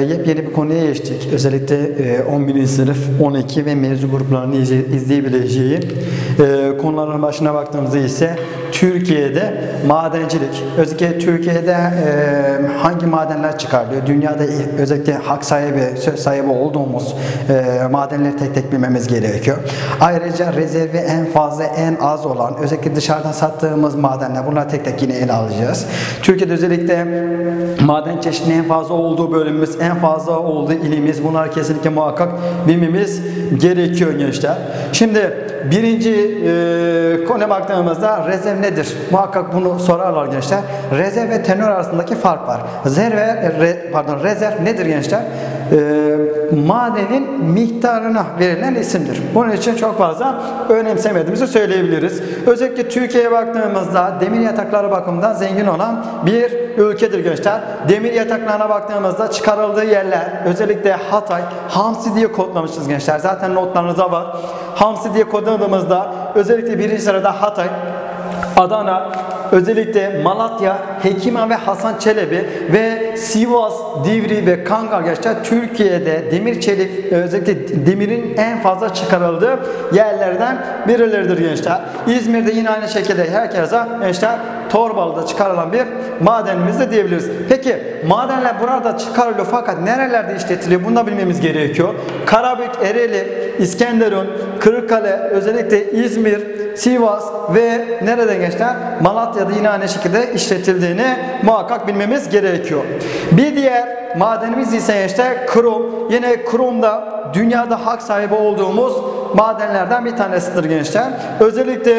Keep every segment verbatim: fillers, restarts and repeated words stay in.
yepyeni bir konuya geçtik. Özellikle e, on birinci sınıf, on iki ve mezun gruplarını izleyebileceği e, konuların başına baktığımızda ise Türkiye'de madencilik, özellikle Türkiye'de e, hangi madenler çıkarılıyor? Dünyada özellikle hak sahibi, söz sahibi olduğumuz e, madenleri tek tek bilmemiz gerekiyor. Ayrıca rezervi en fazla, en az olan, özellikle dışarıdan sattığımız madenler, bunları tek tek yine ele alacağız. Türkiye'de özellikle maden çeşidinin en fazla olduğu bölümümüz, en fazla olduğu ilimiz, bunları kesinlikle muhakkak bilmemiz gerekiyor gençler. Şimdi birinci e, konuya baktığımızda rezerv nedir? Muhakkak bunu sorarlar gençler. Rezerv ve tenör arasındaki fark var. Rezerv, re, pardon, rezerv nedir gençler? E, madenin miktarına verilen isimdir. Bunun için çok fazla önemsemediğimizi söyleyebiliriz. Özellikle Türkiye'ye baktığımızda demir yatakları bakımından zengin olan bir ülkedir gençler. Demir yataklarına baktığımızda çıkarıldığı yerler, özellikle Hatay, Hamsi diye kodlamışız gençler. Zaten notlarınızda var. Hamsi diye kodladığımızda özellikle birinci sırada Hatay, Adana, özellikle Malatya, Hekima ve Hasan Çelebi ve Sivas, Divri ve Kangal gençler Türkiye'de demir çelik, özellikle demirin en fazla çıkarıldığı yerlerden birileridir gençler. İzmir'de yine aynı şekilde herkese gençler Torbalı'da çıkarılan bir madenimiz de diyebiliriz. Peki madenler burada çıkarılıyor fakat nerelerde işletiliyor? Bunu da bilmemiz gerekiyor. Karabük, Ereğli, İskenderun, Kırıkkale, özellikle İzmir, Sivas ve nereden gençler? Malatya'da yine aynı şekilde işletildiğini muhakkak bilmemiz gerekiyor. Bir diğer madenimiz ise gençler krom. Yine krom da dünyada hak sahibi olduğumuz madenlerden bir tanesidir gençler. Özellikle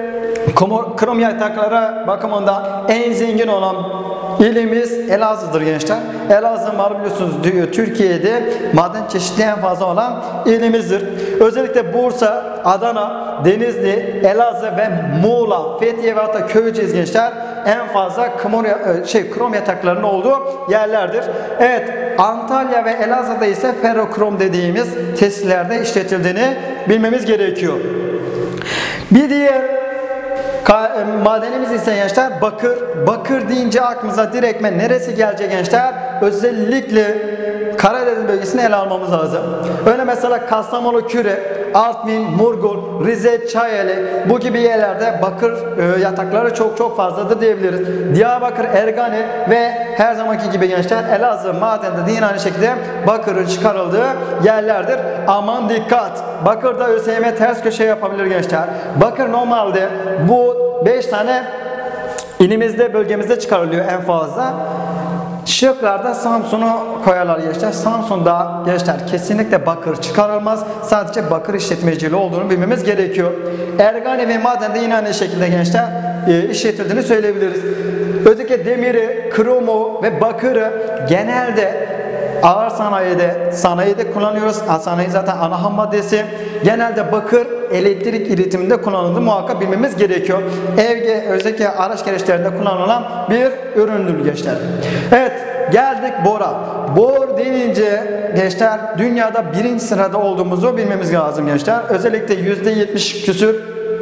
krom yatakları bakımından en zengin olan ilimiz Elazığ'dır gençler. Elazığ mal biliyorsunuz diyor, Türkiye'de maden çeşitliği en fazla olan ilimizdir. Özellikle Bursa, Adana, Denizli, Elazığ ve Muğla, Fethiye ve hatta Köyceğiz gençler en fazla krom, şey, krom yataklarının olduğu yerlerdir. Evet, Antalya ve Elazığ'da ise ferrokrom dediğimiz tesislerde işletildiğini bilmemiz gerekiyor. Bir diğer madenimiz ise gençler bakır. Bakır deyince aklımıza direktmen neresi gelecek gençler? Özellikle Karadeniz bölgesini ele almamız lazım. Öyle mesela Kastamonu Küre, Artvin, Murgul, Rize, Çayeli bu gibi yerlerde bakır e, yatakları çok çok fazladır diyebiliriz. Diyarbakır, Ergani ve her zamanki gibi gençler Elazığ madende de yine aynı şekilde bakırın çıkarıldığı yerlerdir. Aman dikkat! Bakırda ÖSYM ters köşe yapabilir gençler. Bakır normalde bu beş tane ilimizde, bölgemizde çıkarılıyor en fazla. Şıklarda Samsun'u koyarlar gençler. Samsun'da gençler kesinlikle bakır çıkarılmaz. Sadece bakır işletmeciliği olduğunu bilmemiz gerekiyor. Ergani ve madende yine aynı şekilde gençler e, işletildiğini söyleyebiliriz. Özellikle demiri, kromu ve bakırı genelde ağır sanayide, sanayide kullanıyoruz. Sanayi zaten ana ham maddesi. Genelde bakır elektrik üretiminde kullanıldığını muhakkak bilmemiz gerekiyor. Evde özellikle araç gereçlerinde kullanılan bir üründür gençler. Evet, geldik bora. Bor denince gençler dünyada birinci sırada olduğumuzu bilmemiz lazım gençler. Özellikle yüzde yetmiş küsür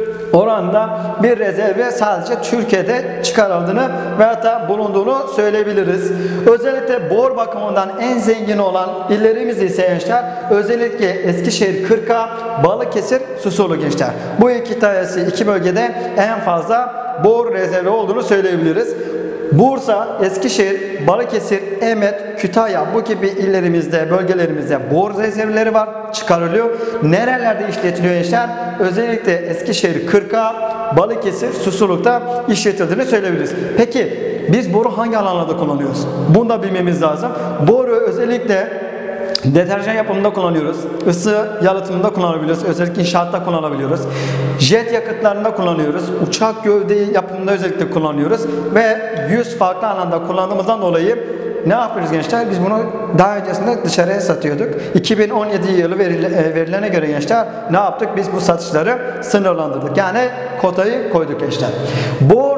oranda bir rezerve sadece Türkiye'de çıkarıldığını ve hatta bulunduğunu söyleyebiliriz. Özellikle bor bakımından en zengin olan illerimiz ise gençler özellikle Eskişehir, Kırka, Balıkesir, Susulu gençler. Bu iki tanesi iki bölgede en fazla bor rezervi olduğunu söyleyebiliriz. Bursa, Eskişehir, Balıkesir, Emet, Kütahya bu gibi illerimizde, bölgelerimizde bor rezervleri var, çıkarılıyor. Nerelerde işletiliyor gençler? Özellikle Eskişehir, Kırka, Balıkesir, Susurluk'ta işletildiğini söyleyebiliriz. Peki biz boru hangi alanlarda kullanıyoruz? Bunu da bilmemiz lazım. Boru özellikle deterjan yapımında kullanıyoruz. Isı yalıtımında kullanabiliyoruz. Özellikle inşaatta kullanabiliyoruz. Jet yakıtlarında kullanıyoruz. Uçak gövde yapımında özellikle kullanıyoruz. Ve yüz farklı alanda kullandığımızdan dolayı ne yapıyoruz gençler? Biz bunu daha öncesinde dışarıya satıyorduk. iki bin on yedi yılı verilene göre gençler ne yaptık? Biz bu satışları sınırlandırdık. Yani kotayı koyduk gençler. Bor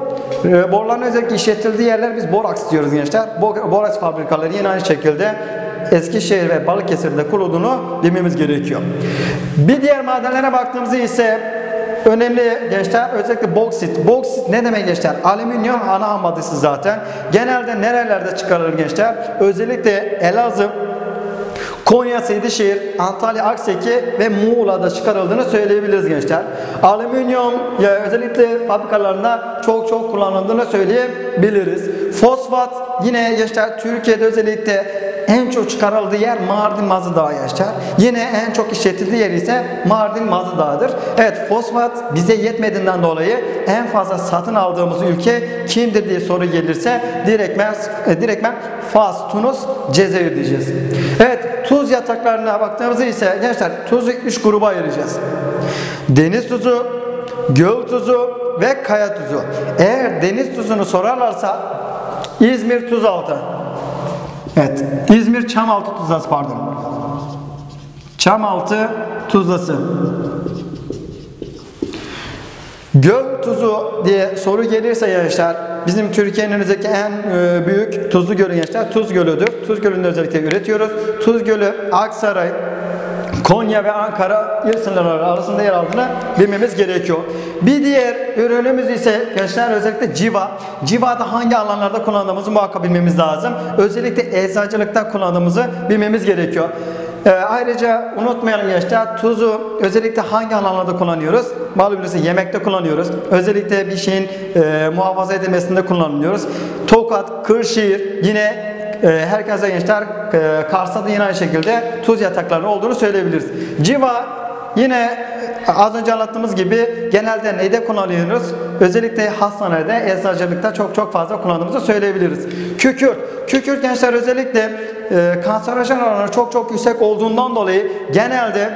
Borların özellikle işletildiği yerler biz boraks diyoruz gençler. Boraks fabrikaları yine aynı şekilde Eskişehir ve Balıkesir'de kurulduğunu bilmemiz gerekiyor. Bir diğer madenlere baktığımızda ise önemli gençler özellikle boksit. Boksit ne demek gençler? Alüminyum ana ham maddesi zaten. Genelde nerelerde çıkarılır gençler? Özellikle Elazığ, Konya, Seydişehir, Antalya, Akseki ve Muğla'da çıkarıldığını söyleyebiliriz gençler. Alüminyum ya özellikle fabrikalarında çok çok kullanıldığını söyleyebiliriz. Fosfat yine gençler Türkiye'de özellikle en çok çıkarıldığı yer Mardin Mazı Dağı gençler. Yine en çok işletildiği yer ise Mardin Mazı Dağı'dır. Evet, fosfat bize yetmediğinden dolayı en fazla satın aldığımız ülke kimdir diye soru gelirse direktmen, direktmen Fas, Tunus, Cezayir diyeceğiz. Evet, tuz yataklarına baktığımızda ise gençler tuzu üç gruba ayıracağız. Deniz tuzu, göl tuzu ve kaya tuzu. Eğer deniz tuzunu sorarlarsa İzmir Tuzaltı. Evet, İzmir Çamaltı Tuzlası pardon. Çamaltı Tuzlası. Göl tuzu diye soru gelirse gençler, bizim Türkiye'nin önümüzdeki en büyük tuzlu gölü gençler Tuz Gölü'dür. Tuz Gölü'nü özellikle üretiyoruz. Tuz Gölü Aksaray, Konya ve Ankara il sınırları arasında yer aldığını bilmemiz gerekiyor. Bir diğer ürünümüz ise gençler özellikle civa. Civada hangi alanlarda kullandığımızı muhakkak bilmemiz lazım. Özellikle eczacılıkta kullandığımızı bilmemiz gerekiyor. Ee, ayrıca unutmayalım gençler, tuzu özellikle hangi alanlarda kullanıyoruz? Malumunuz yemekte kullanıyoruz. Özellikle bir şeyin e, muhafaza edilmesinde kullanıyoruz. Tokat, Kırşehir yine e, herkese gençler e, Kars'ta da yine aynı şekilde tuz yatakları olduğunu söyleyebiliriz. Civa yine az önce anlattığımız gibi genelde neyde kullanıyoruz? Özellikle hastanede, eczacılıkta çok çok fazla kullandığımızı söyleyebiliriz. Kükürt. Kükürt gençler özellikle e, kanserojen oranı çok çok yüksek olduğundan dolayı genelde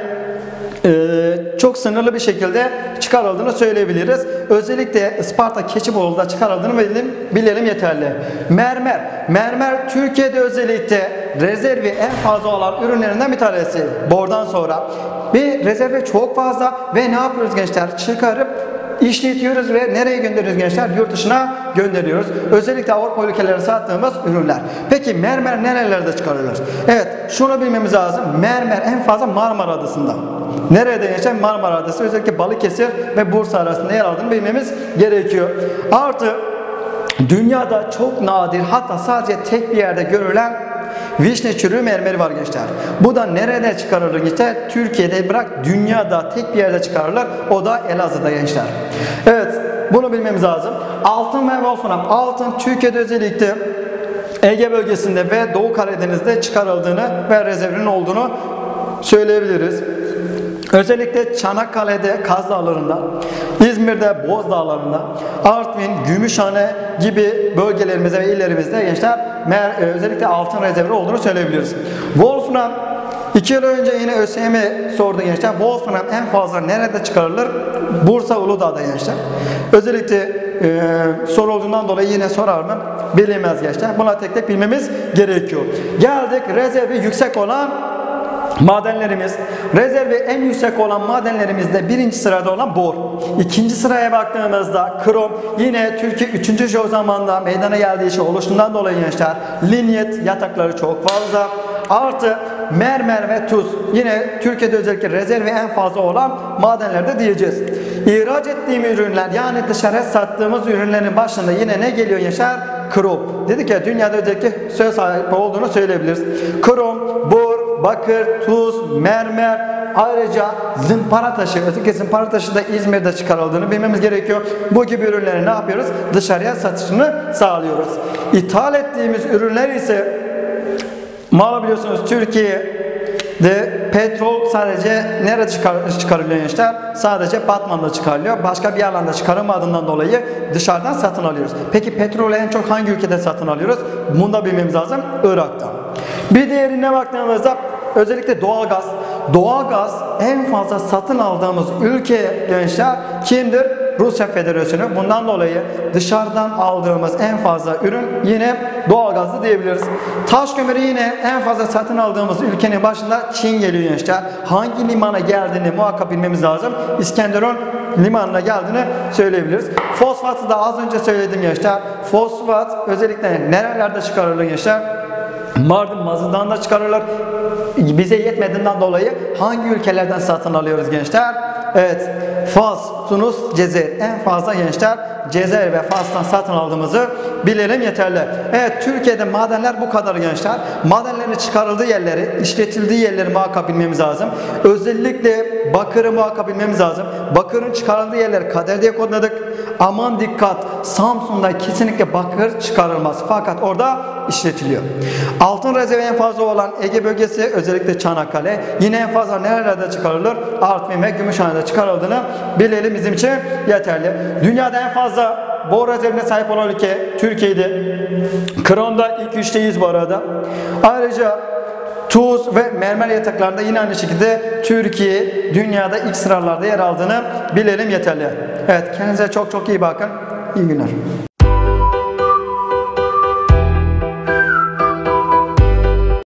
e, çok sınırlı bir şekilde çıkarıldığını söyleyebiliriz. Özellikle Isparta, Keçiboğlu'da çıkarıldığını bilelim, bilelim yeterli. Mermer. Mermer Türkiye'de özellikle rezervi en fazla olan ürünlerinden bir tanesi. Bordan sonra. Bir rezervi çok fazla ve ne yapıyoruz gençler? Çıkarıp işletiyoruz ve nereye gönderiyoruz gençler? Yurt dışına gönderiyoruz. Özellikle Avrupa ülkelerine sattığımız ürünler. Peki mermer nerelerde çıkarılır? Evet, şunu bilmemiz lazım. Mermer en fazla Marmara Adası'nda. Nerede gençler? Marmara Adası, özellikle Balıkesir ve Bursa arasında yer aldığını bilmemiz gerekiyor. Artı dünyada çok nadir, hatta sadece tek bir yerde görülen vişne çürüğü mermeri var gençler. Bu da nerede çıkarılır gençler? Türkiye'de bırak dünyada tek bir yerde çıkarılır. O da Elazığ'da gençler. Evet, bunu bilmemiz lazım. Altın ve wolfram. Altın Türkiye'de özellikle Ege bölgesinde ve Doğu Karadeniz'de çıkarıldığını ve rezervinin olduğunu söyleyebiliriz. Özellikle Çanakkale'de Kaz Dağları'nda, İzmir'de Boz Dağları'nda, Artvin, Gümüşhane gibi bölgelerimizde ve illerimizde gençler özellikle altın rezervi olduğunu söyleyebiliriz. Wolfram, iki yıl önce yine ÖSYM sordu gençler. Wolfram en fazla nerede çıkarılır? Bursa Uludağ'da gençler. Özellikle e, soru olduğundan dolayı yine sorar mı? Bilinmez gençler. Buna tek tek bilmemiz gerekiyor. Geldik rezervi yüksek olan madenlerimiz. Rezervi en yüksek olan madenlerimizde birinci sırada olan bor. İkinci sıraya baktığımızda krom. Yine Türkiye üçüncü jeo zamanında meydana geldiği için oluştuğundan dolayı gençler linyet yatakları çok fazla. Artı mermer ve tuz. Yine Türkiye'de özellikle rezervi en fazla olan madenlerde diyeceğiz. İhraç ettiğimiz ürünler, yani dışarıya sattığımız ürünlerin başında yine ne geliyor gençler? Krom. Dedik ya, dünyada özellikle söz sahibi olduğunu söyleyebiliriz. Krom, bor, bakır, tuz, mermer, ayrıca zımpara taşı, özellikle zımpara taşı da İzmir'de çıkarıldığını bilmemiz gerekiyor. Bu gibi ürünleri ne yapıyoruz? Dışarıya satışını sağlıyoruz. İthal ettiğimiz ürünler ise malum biliyorsunuz Türkiye'de petrol sadece nerede çıkar, çıkarılıyor gençler? Sadece Batman'da çıkarılıyor. Başka bir alanda çıkarılmadığından dolayı dışarıdan satın alıyoruz. Peki petrolü en çok hangi ülkede satın alıyoruz? Bunu da bilmemiz lazım. Irak'ta. Bir diğerine baktığımızda özellikle doğalgaz. Doğalgaz en fazla satın aldığımız ülke gençler kimdir? Rusya Federasyonu. Bundan dolayı dışarıdan aldığımız en fazla ürün yine doğalgazlı diyebiliriz. Taş kömürü yine en fazla satın aldığımız ülkenin başında Çin geliyor gençler. Hangi limana geldiğini muhakkak bilmemiz lazım. İskenderun limanına geldiğini söyleyebiliriz. Fosfatı da az önce söyledim gençler. Fosfat özellikle nerelerde çıkarılır gençler? Mardin Mazı'dan da çıkarılır. Bize yetmediğinden dolayı hangi ülkelerden satın alıyoruz gençler? Evet, Fas, Tunus, Cezayir. En fazla gençler Cezayir ve Fas'tan satın aldığımızı bilelim yeterli. Evet, Türkiye'de madenler bu kadar gençler. Madenlerin çıkarıldığı yerleri, işletildiği yerleri muhakkak bilmemiz lazım. Özellikle bakırı muhakkak bilmemiz lazım. Bakırın çıkarıldığı yerleri kader diye kodladık. Aman dikkat, Samsun'da kesinlikle bakır çıkarılmaz. Fakat orada işletiliyor. Altın rezervi en fazla olan Ege bölgesi, özellikle Çanakkale. Yine en fazla nerelerde çıkarılır? Artvin ve Gümüşhane'de çıkarıldığını bilelim, bizim için yeterli. Dünyada en fazla bor rezervine sahip olan ülke Türkiye'de. Kron'da ilk üçteyiz bu arada. Ayrıca tuz ve mermer yataklarında yine aynı şekilde Türkiye dünyada ilk sıralarda yer aldığını bilelim yeterli. Evet, kendinize çok çok iyi bakın. İyi günler.